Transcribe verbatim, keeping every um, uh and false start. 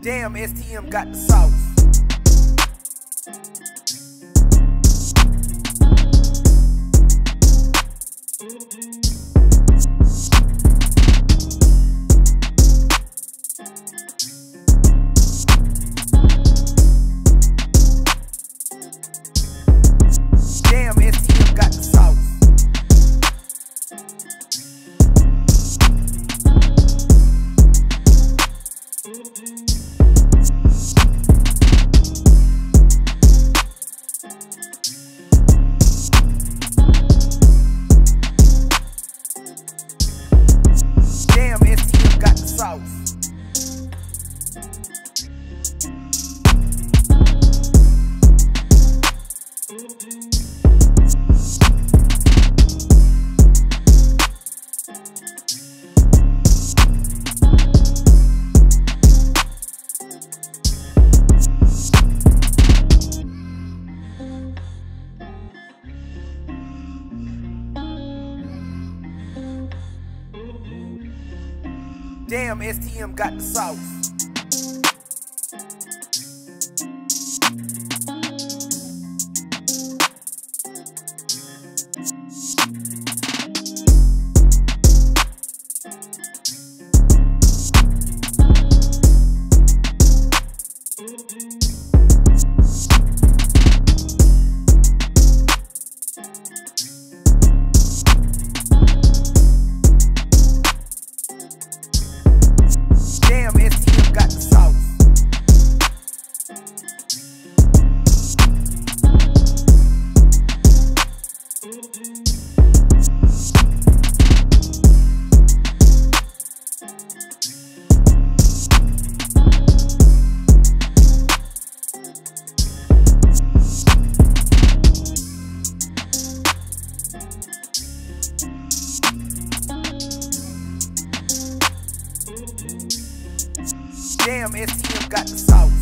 Damn, S T M got the sauce. Damn, S T M got the sauce. Damn, S T M got the sauce. Damn, S T M got the sauce. Damn, S T M got the sauce. Damn, S T M got the sauce.